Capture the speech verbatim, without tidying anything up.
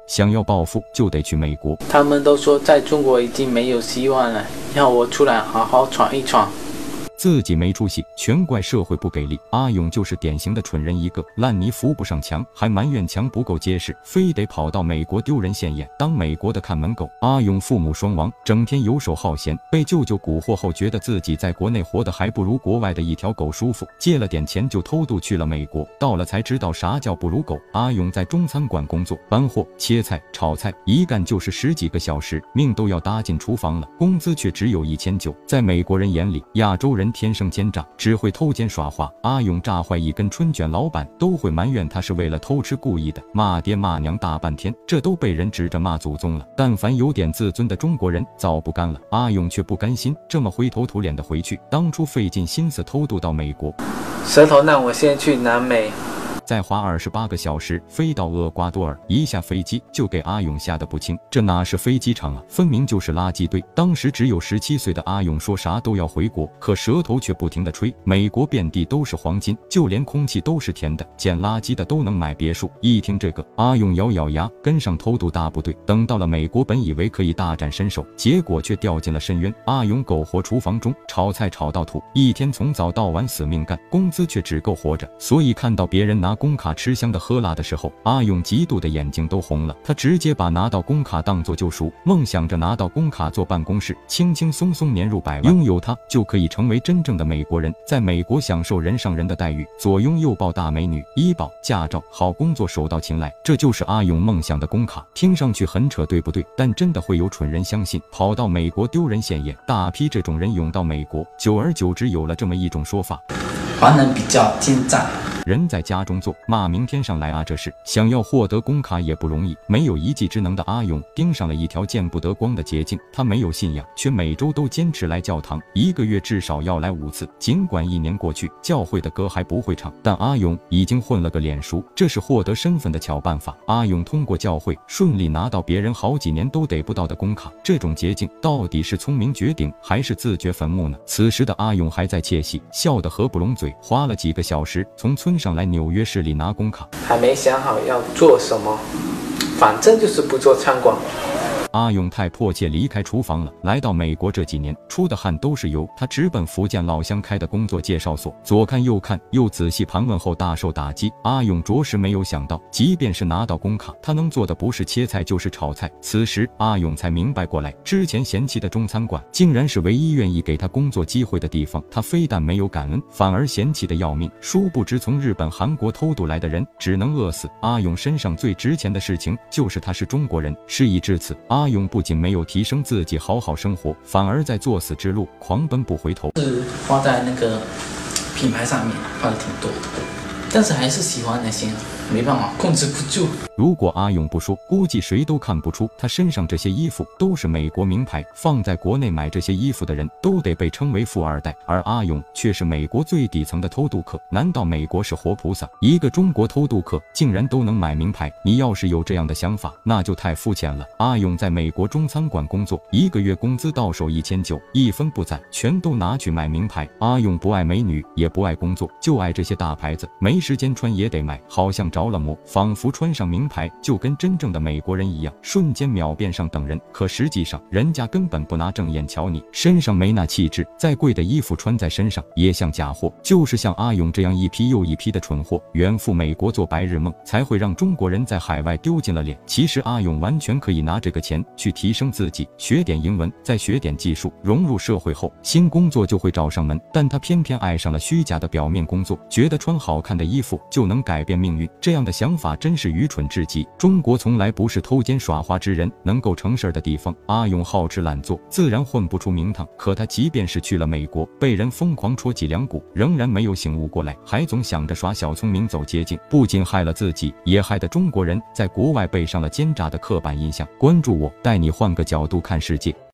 想要暴富就得去美国。 他们都说在中国已经没有希望了，要我出来好好闯一闯。 自己没出息，全怪社会不给力。阿勇就是典型的蠢人一个，烂泥扶不上墙，还埋怨墙不够结实，非得跑到美国丢人现眼，当美国的看门狗。阿勇父母双亡，整天游手好闲，被舅舅蛊惑后，觉得自己在国内活得还不如国外的一条狗舒服，借了点钱就偷渡去了美国。到了才知道啥叫不如狗。阿勇在中餐馆工作，搬货、切菜、炒菜，一干就是十几个小时，命都要搭进厨房了，工资却只有一千九。在美国人眼里，亚洲人天生奸诈，只会偷奸耍滑。阿勇炸坏一根春卷，老板都会埋怨他是为了偷吃故意的，骂爹骂娘大半天，这都被人指着骂祖宗了。但凡有点自尊的中国人早不干了，阿勇却不甘心这么灰头土脸的回去，当初费尽心思偷渡到美国， 舌头让我先去南美。 再花二十八个小时飞到厄瓜多尔，一下飞机就给阿勇吓得不轻。这哪是飞机场啊，分明就是垃圾堆。当时只有十七岁的阿勇说啥都要回国，可舌头却不停地吹。美国遍地都是黄金，就连空气都是甜的，捡垃圾的都能买别墅。一听这个，阿勇咬咬牙，跟上偷渡大部队。等到了美国，本以为可以大展身手，结果却掉进了深渊。阿勇苟活厨房中，炒菜炒到吐，一天从早到晚死命干，工资却只够活着。所以看到别人拿工卡吃香的喝辣的时候，阿勇嫉妒的眼睛都红了。他直接把拿到工卡当作救赎，梦想着拿到工卡坐办公室，轻轻松松年入百万，拥有它就可以成为真正的美国人，在美国享受人上人的待遇，左拥右抱大美女，医保、驾照、好工作手到擒来，这就是阿勇梦想的工卡。听上去很扯，对不对？但真的会有蠢人相信，跑到美国丢人现眼，大批这种人涌到美国，久而久之有了这么一种说法： 华人比较奸诈。 人在家中坐，骂明天上来啊！这事想要获得工卡也不容易。没有一技之能的阿勇盯上了一条见不得光的捷径。他没有信仰，却每周都坚持来教堂，一个月至少要来五次。尽管一年过去，教会的歌还不会唱，但阿勇已经混了个脸熟，这是获得身份的巧办法。阿勇通过教会顺利拿到别人好几年都得不到的工卡，这种捷径到底是聪明绝顶，还是自掘坟墓呢？此时的阿勇还在窃喜，笑得合不拢嘴，花了几个小时从村上来纽约市里拿工卡， 还没想好要做什么，反正就是不做餐馆。 阿勇太迫切离开厨房了。来到美国这几年，出的汗都是油。他直奔福建老乡开的工作介绍所，左看右看，又仔细盘问后大受打击。阿勇着实没有想到，即便是拿到工卡，他能做的不是切菜就是炒菜。此时阿勇才明白过来，之前嫌弃的中餐馆，竟然是唯一愿意给他工作机会的地方。他非但没有感恩，反而嫌弃的要命。殊不知从日本、韩国偷渡来的人只能饿死。阿勇身上最值钱的事情就是他是中国人。事已至此，阿勇不仅没有提升自己好好生活，反而在作死之路狂奔不回头。 是花在那个品牌上面花的挺多的，但是还是喜欢那些，没办法控制不住。 如果阿勇不说，估计谁都看不出他身上这些衣服都是美国名牌。放在国内买这些衣服的人都得被称为富二代，而阿勇却是美国最底层的偷渡客。难道美国是活菩萨？一个中国偷渡客竟然都能买名牌？你要是有这样的想法，那就太肤浅了。阿勇在美国中餐馆工作，一个月工资到手一千九，一分不攒，全都拿去买名牌。阿勇不爱美女，也不爱工作，就爱这些大牌子，没时间穿也得买，好像着了魔，仿佛穿上名牌就跟真正的美国人一样，瞬间秒变上等人。可实际上人家根本不拿正眼瞧你，身上没那气质，再贵的衣服穿在身上也像假货。就是像阿勇这样一批又一批的蠢货，远赴美国做白日梦，才会让中国人在海外丢尽了脸。其实阿勇完全可以拿这个钱去提升自己，学点英文，再学点技术，融入社会后新工作就会找上门。但他偏偏爱上了虚假的表面工作，觉得穿好看的衣服就能改变命运，这样的想法真是愚蠢至极。中国从来不是偷奸耍滑之人能够成事的地方。阿勇好吃懒做，自然混不出名堂。可他即便是去了美国，被人疯狂戳脊梁骨，仍然没有醒悟过来，还总想着耍小聪明走捷径，不仅害了自己，也害得中国人在国外背上了奸诈的刻板印象。关注我，带你换个角度看世界。